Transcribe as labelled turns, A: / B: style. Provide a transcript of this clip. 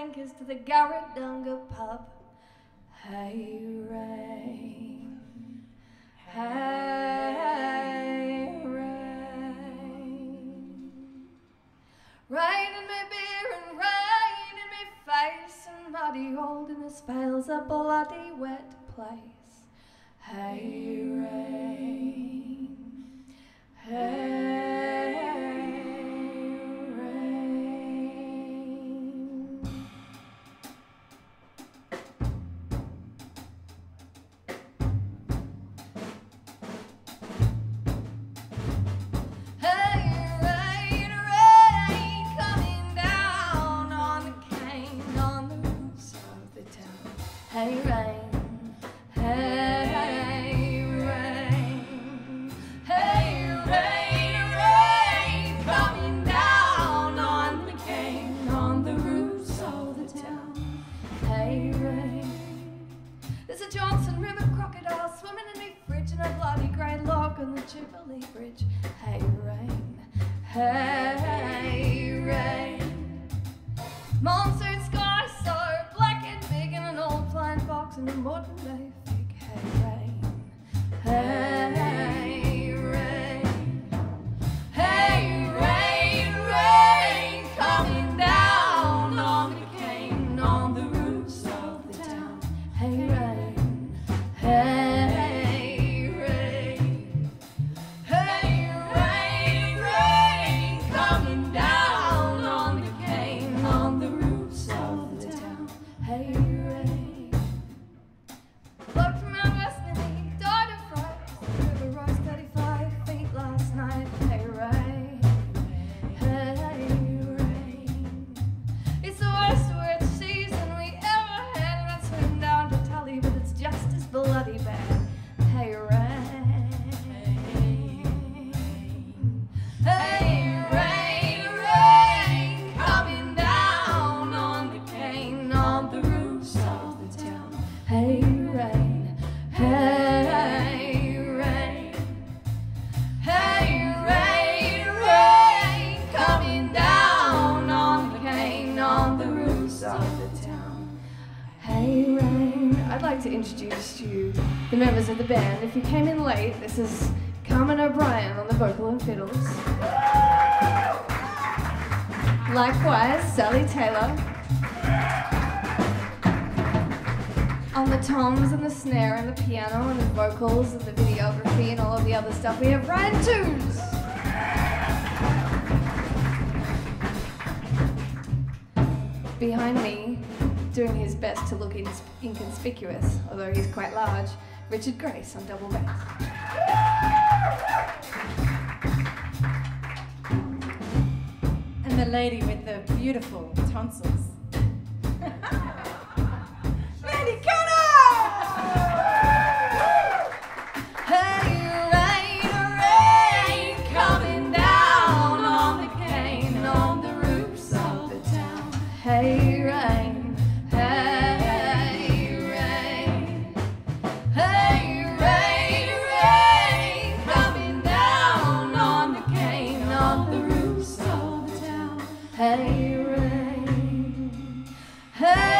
A: tankers to the Garradunga pub. Hey, rain. Hey, rain. Rain in me beer and rain in me face, and muddy holding this veil's a bloody wet place. Hey, rain. Hey, rain. Hey, rain, rain, coming down on the cane, on the roofs of the town. Hey, rain, hey, rain, hey, rain, rain, coming down on the cane, on the roofs of the town. Hey, rain. There's a Johnson River crocodile swimming in me fridge and a bloody grey log on the Jubilee Bridge. Hey, rain, hey, rain. Monsoon sky so black and big and an old flying fox and a modern day fig. Hey, rain, hey, rain. Hey, rain, rain, coming down on the cane, on the roofs of the town. Hey, rain, hey, rain. Hey, rain, rain, coming down on the cane, on the roofs of the town. Hey, rain. Bloke from out west and he died of fright. The river rose 35 feet last night. Hey, rain, hey, rain. It's the worst wet season we ever had, and I swim down to Tully, but it's just as bloody bad. Hey, rain, hey, rain, rain, coming down on the cane, on the roofs of the town. Hey, rain, hey, rain. Hey, rain, rain, coming down on the cane, on the roofs of the town. Hey, rain. I'd like to introduce you, the members of the band. If you came in late, this is Carmen O'Brien on the vocal and fiddles. Likewise, Sally Taylor on the toms and the snare and the piano and the vocals and the videography and all of the other stuff. We have Ryan Toos. Behind me, doing his best to look inconspicuous, although he's quite large, Richard Grace on double bass.
B: And the lady with the beautiful tonsils. Lady
A: Hey, rain, rain, coming down on the cane, on the roofs of the town. Hey, rain, hey, rain. Hey, rain, rain, coming down on the cane, on the roofs of the town. Hey, rain, hey.